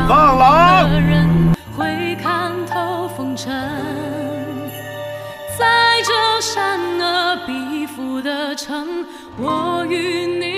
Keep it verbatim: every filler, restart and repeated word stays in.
放狼的人会看透风尘，在这山河彼府的城，我与你